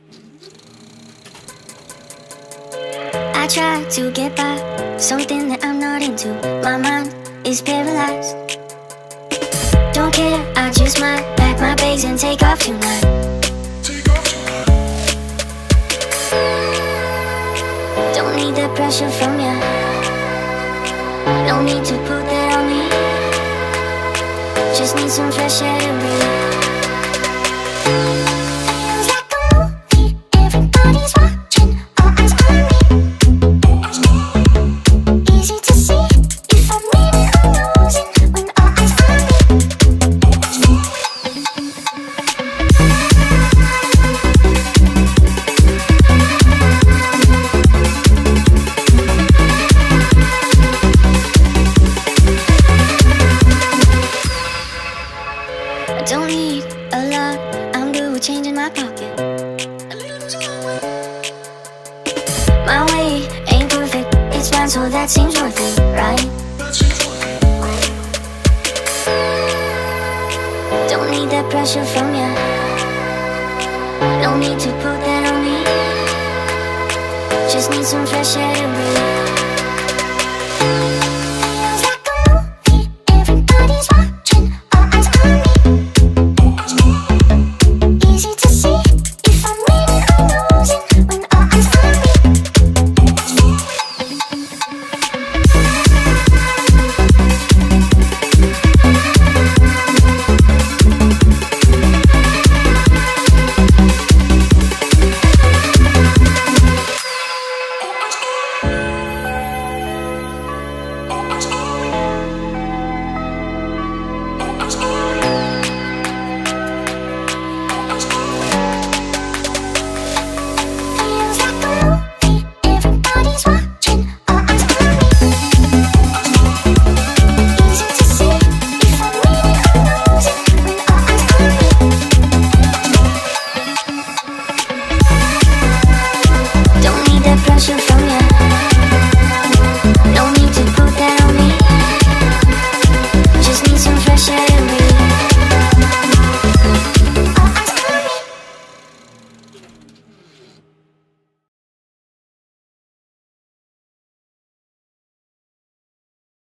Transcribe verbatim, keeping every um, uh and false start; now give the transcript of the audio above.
I try to get by, something that I'm not into. My mind is paralyzed. Don't care, I just might pack my bags and take off tonight. Don't need that pressure from ya. No need to put that on me. Just need some fresh air to breathe. Feels like a movie, everybody's watching, all eyes on me. Easy to see if I'm winning or losing when all eyes on me. I don't need a lot, I'm good with change in my pocket. My way ain't perfect, it's fine, so that seems worth it, right? Don't need that pressure from ya. No need to put that on me. Just need some fresh air to breathe.